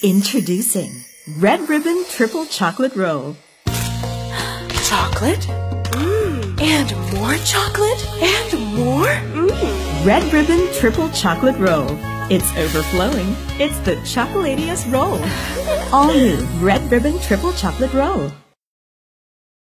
Introducing Red Ribbon Triple Chocolate Roll. Chocolate? And more chocolate? And more? Red Ribbon Triple Chocolate Roll. It's overflowing. It's the chocolatiest roll. All new Red Ribbon Triple Chocolate Roll.